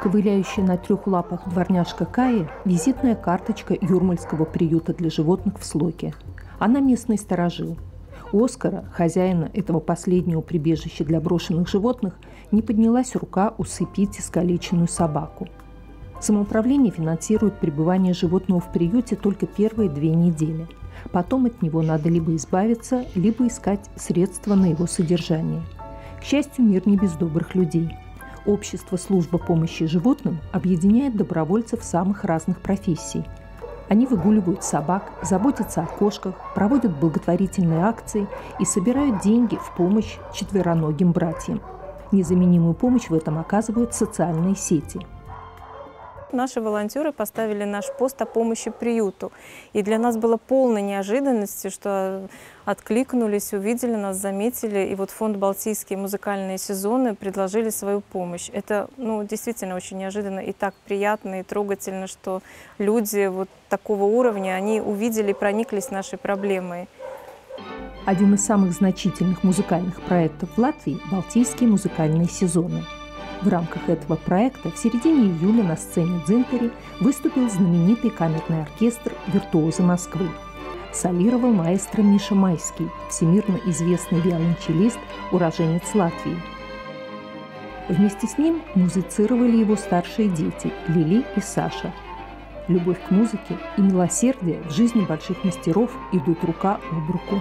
Ковыляющая на трех лапах дворняжка Кая – визитная карточка юрмальского приюта для животных в Слоке. Она местный сторожил. У Оскара, хозяина этого последнего прибежища для брошенных животных, не поднялась рука усыпить искалеченную собаку. Самоуправление финансирует пребывание животного в приюте только первые 2 недели. Потом от него надо либо избавиться, либо искать средства на его содержание. К счастью, мир не без добрых людей. Общество «Служба помощи животным» объединяет добровольцев самых разных профессий. Они выгуливают собак, заботятся о кошках, проводят благотворительные акции и собирают деньги в помощь четвероногим братьям. Незаменимую помощь в этом оказывают социальные сети. Наши волонтеры поставили наш пост о помощи приюту. И для нас было полной неожиданностью, что откликнулись, увидели нас, заметили. И вот фонд «Балтийские музыкальные сезоны» предложили свою помощь. Это действительно очень неожиданно и так приятно и трогательно, что люди вот такого уровня, они увидели и прониклись нашей проблемой. Один из самых значительных музыкальных проектов в Латвии – «Балтийские музыкальные сезоны». В рамках этого проекта в середине июля на сцене Дзинтери выступил знаменитый камерный оркестр «Виртуозы Москвы». Солировал маэстро Миша Майский, всемирно известный виолончелист, уроженец Латвии. Вместе с ним музицировали его старшие дети Лили и Саша. Любовь к музыке и милосердие в жизни больших мастеров идут рука об руку.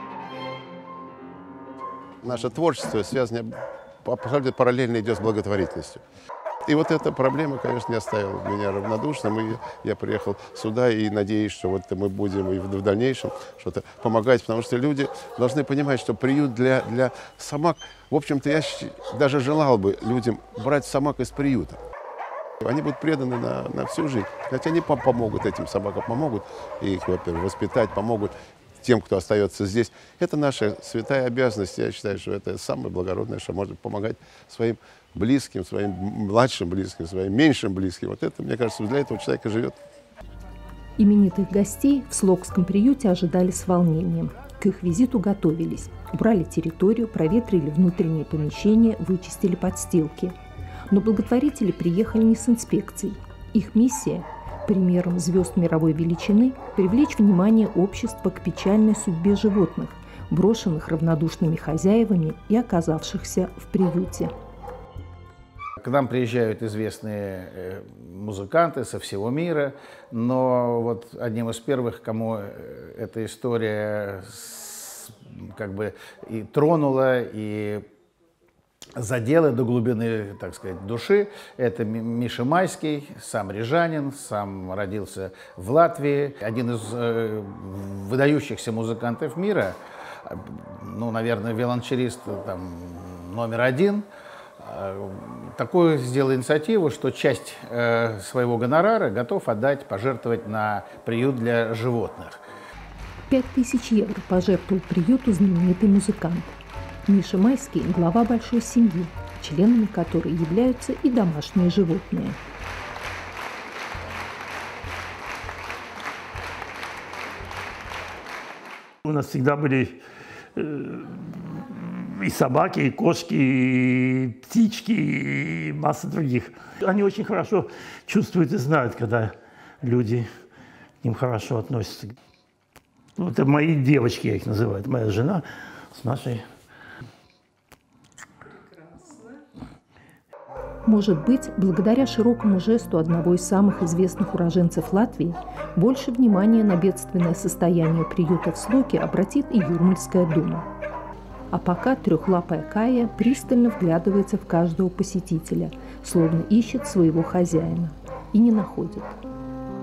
Наше творчество связано параллельно идет с благотворительностью. И вот эта проблема, конечно, не оставила меня равнодушным. И я приехал сюда и надеюсь, что вот мы будем и в дальнейшем что-то помогать, потому что люди должны понимать, что приют для собак, в общем-то, я даже желал бы людям брать собак из приюта. Они будут преданы на всю жизнь. Хотя они помогут этим собакам, помогут их, во-первых, воспитать, помогут тем, кто остается здесь. Это наша святая обязанность. Я считаю, что это самое благородное, что может помогать своим близким, своим младшим близким, своим меньшим близким. Вот это, мне кажется, для этого человека живет. Именитых гостей в Слокском приюте ожидали с волнением. К их визиту готовились. Убрали территорию, проветрили внутренние помещения, вычистили подстилки. Но благотворители приехали не с инспекцией. Их миссия – примером звезд мировой величины привлечь внимание общества к печальной судьбе животных, брошенных равнодушными хозяевами и оказавшихся в приюте. К нам приезжают известные музыканты со всего мира, но вот одним из первых, кому эта история как бы и тронула, и задела до глубины, так сказать, души. Это Миша Майский, сам рижанин, сам родился в Латвии. Один из выдающихся музыкантов мира, наверное, виолончелист номер 1. Такую сделал инициативу, что часть своего гонорара готов отдать, пожертвовать на приют для животных. 5000 евро пожертвовал приюту знаменитый музыкант. Миша Майский – глава большой семьи, членами которой являются и домашние животные. У нас всегда были и собаки, и кошки, и птички, и масса других. Они очень хорошо чувствуют и знают, когда люди к ним хорошо относятся. Это мои девочки, я их называю, это моя жена с нашей. Может быть, благодаря широкому жесту одного из самых известных уроженцев Латвии, больше внимания на бедственное состояние приюта в Слоке обратит и Юрмальская дума. А пока трехлапая Кая пристально вглядывается в каждого посетителя, словно ищет своего хозяина, и не находит.